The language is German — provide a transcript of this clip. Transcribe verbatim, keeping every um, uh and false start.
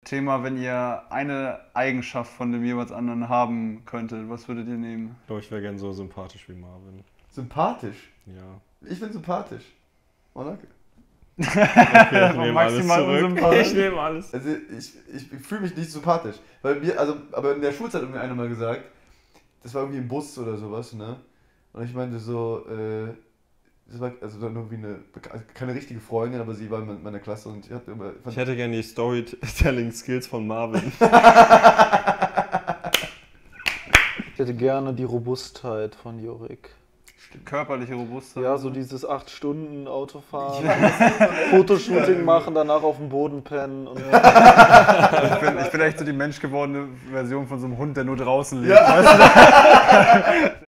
Thema, wenn ihr eine Eigenschaft von dem jeweils anderen haben könntet, was würdet ihr nehmen? Ich glaube, ich wäre gern so sympathisch wie Marvin. Sympathisch? Ja. Ich bin sympathisch. Oh, danke. Okay, ich nehme alles Maximal zurück. unsympathisch. Ich nehme alles. Also ich, ich, ich fühle mich nicht sympathisch. Weil mir, also, aber in der Schulzeit hat mir einer mal gesagt, das war irgendwie im Bus oder sowas, ne? Und ich meinte so, äh, das war also dann irgendwie eine, also keine richtige Freundin, aber sie war in meiner Klasse und ich hatte immer... Ich hätte gerne die Storytelling-Skills von Marvin. Ich hätte gerne die Robustheit von Jorik. Körperliche Robustheit. Ja, so dieses acht Stunden Autofahren, Fotoshooting machen, danach auf dem Boden pennen. Und ich, bin, ich bin echt so die menschgewordene Version von so einem Hund, der nur draußen lebt. Ja. Weißt du?